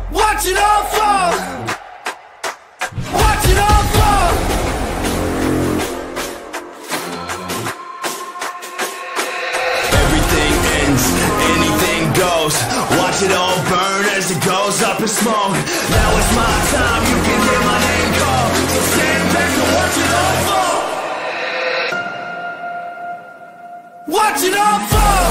Watch it all fall. Watch it all fall. Everything ends, anything goes. Watch it all burn as it goes up in smoke. Now it's my time, you can hear my name call. So stand back and watch it all fall. Watch it all fall.